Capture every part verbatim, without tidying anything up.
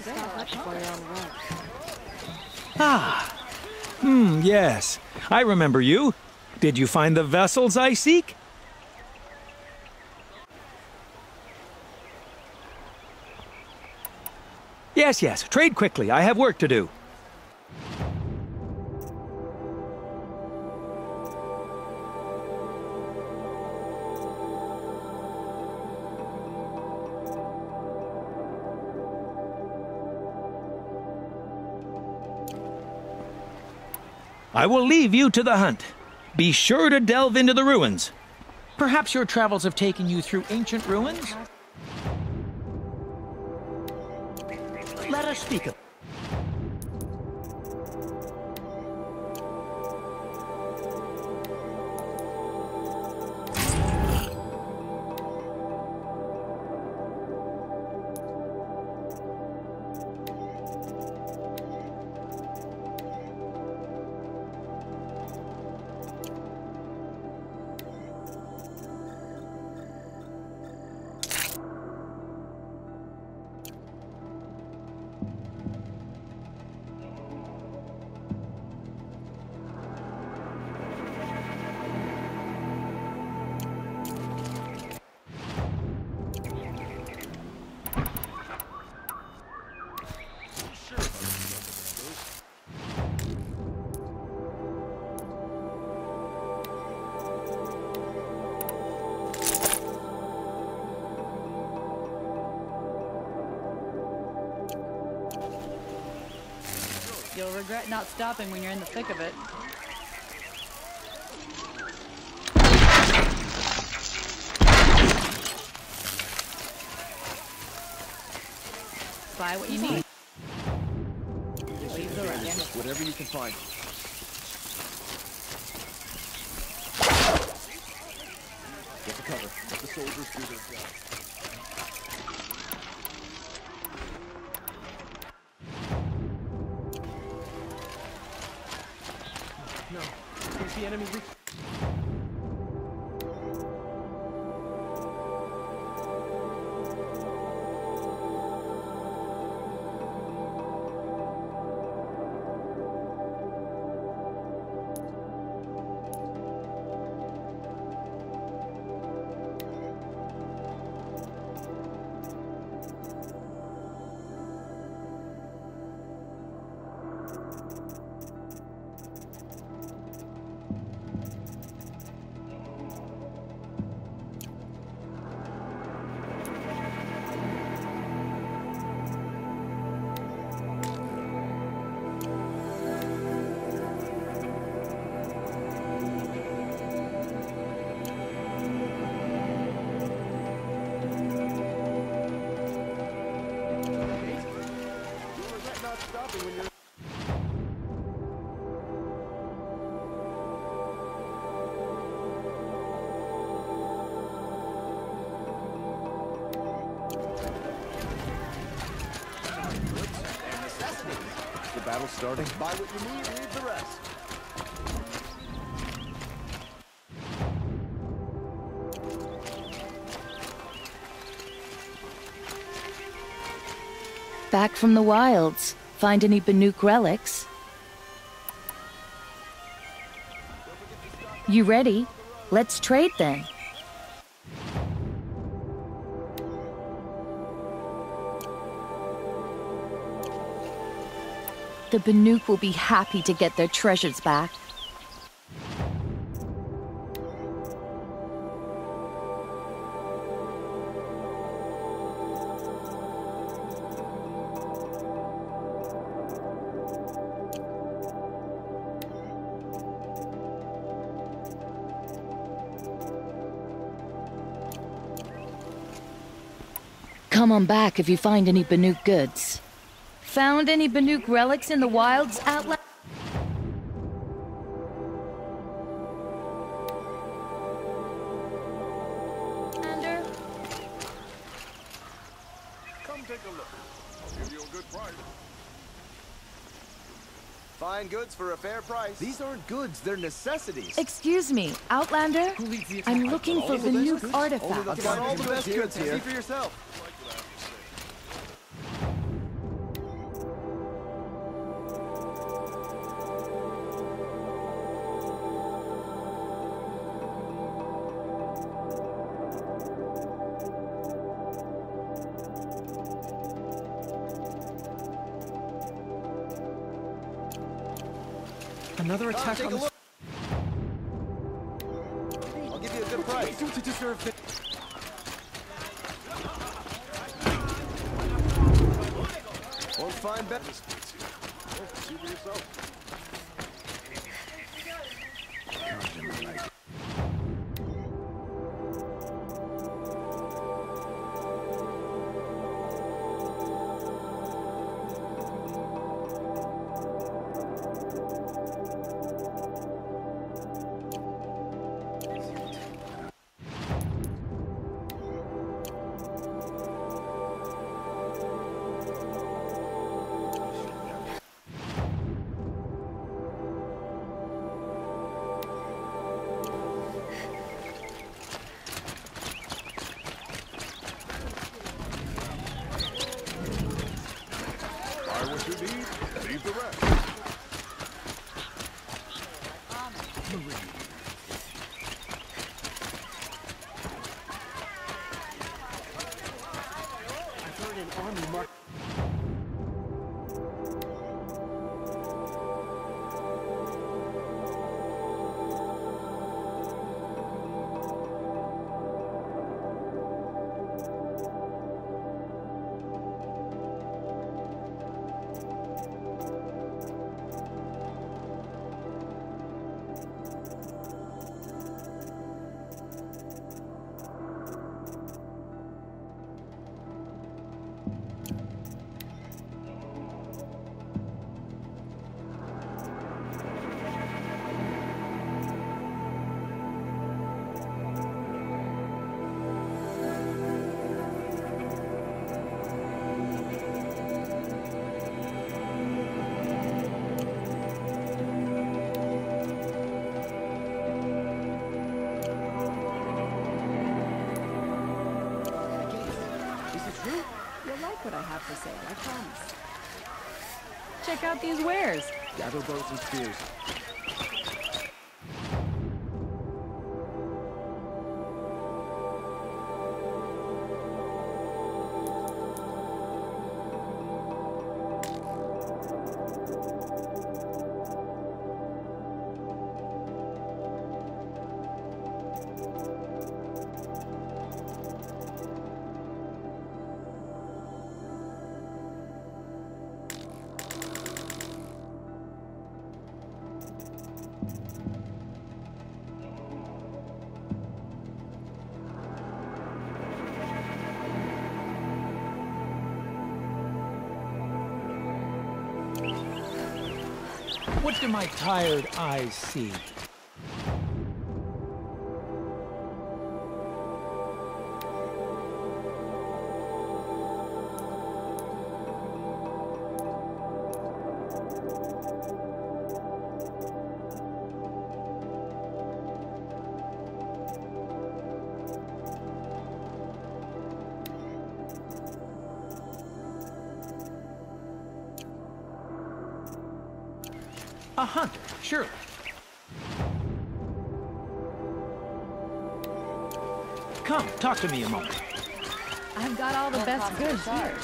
stop up before you're on the road. Ah. Hmm, yes. I remember you. Did you find the vessels I seek? Yes, yes. Trade quickly. I have work to do. I will leave you to the hunt. Be sure to delve into the ruins. Perhaps your travels have taken you through ancient ruins? Let us speak of... You'll regret not stopping when you're in the thick of it. Buy what you need. Leave the rest. Whatever you can find. Get the cover. Let the soldiers do their job. No. There's the enemy. Battle starting. Buy what you need, leave the rest. Back from the wilds. Find any Banuk relics? You ready? Let's trade then. The Banuk will be happy to get their treasures back. Come on back if you find any Banuk goods. Found any Banuk relics in the wilds, Outlander? Come take a look. I'll give you a good price. Fine goods for a fair price. These aren't goods, they're necessities. Excuse me, Outlander? I'm looking for Banuk artifacts. I've got all the best goods here. See for yourself. Another attack take on a the... look. I'll give you a good price. Do to deserve it. Won't find better. See for yourself. What you need, leave the rest. I've heard an army march. You'll like what I have to say, I promise. Check out these wares. Gather bows and spears. What do my tired eyes see? A hunter, surely. Come, talk to me a moment. I've got all the best goods here.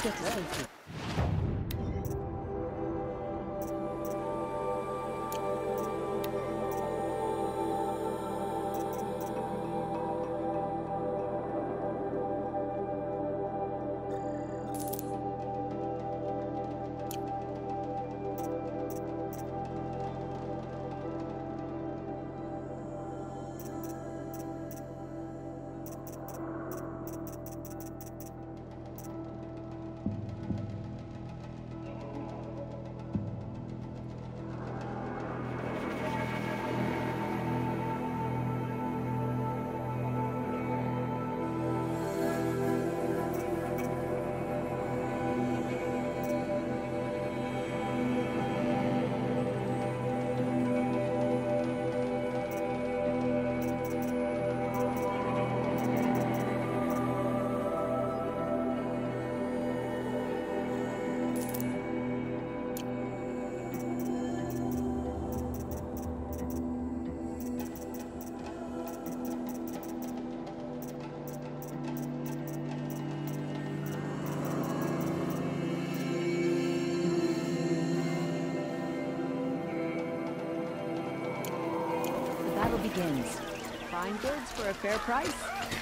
begins. Fine goods for a fair price.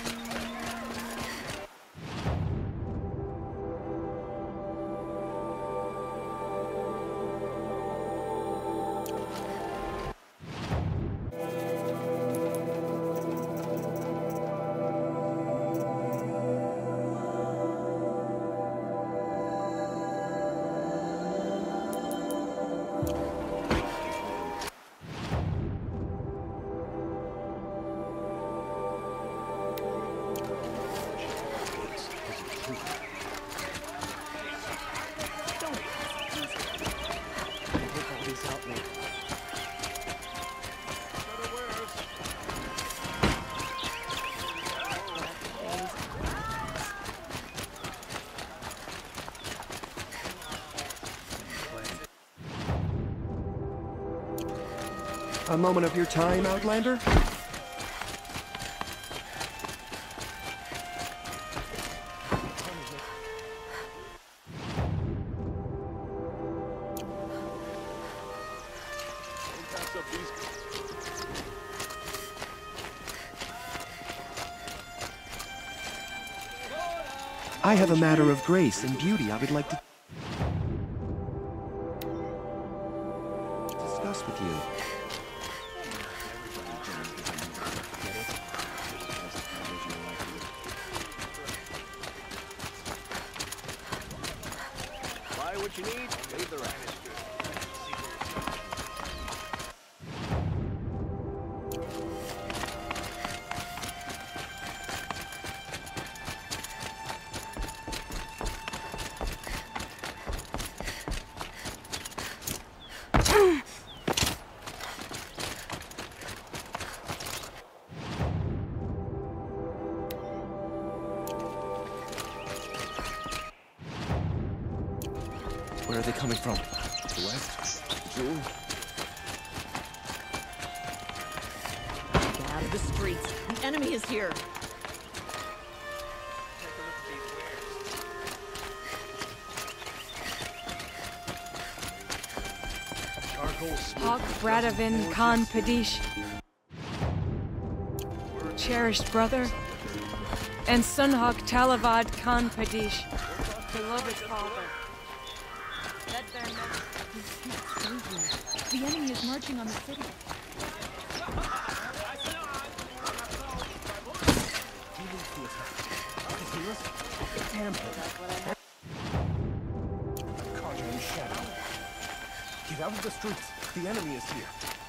A moment of your time, Outlander? I have a matter of grace and beauty I would like to discuss with you. Buy what you need, leave the rest. Where are they coming from? The west? The jewel? Get out of the streets. The enemy is here. Hawk Bradavin Khan Padish, cherished brother, and Sunhawk Talavad Khan Padish, beloved father. Let their The enemy is marching on the city. Caught you in shadow. Get out of the streets. The enemy is here.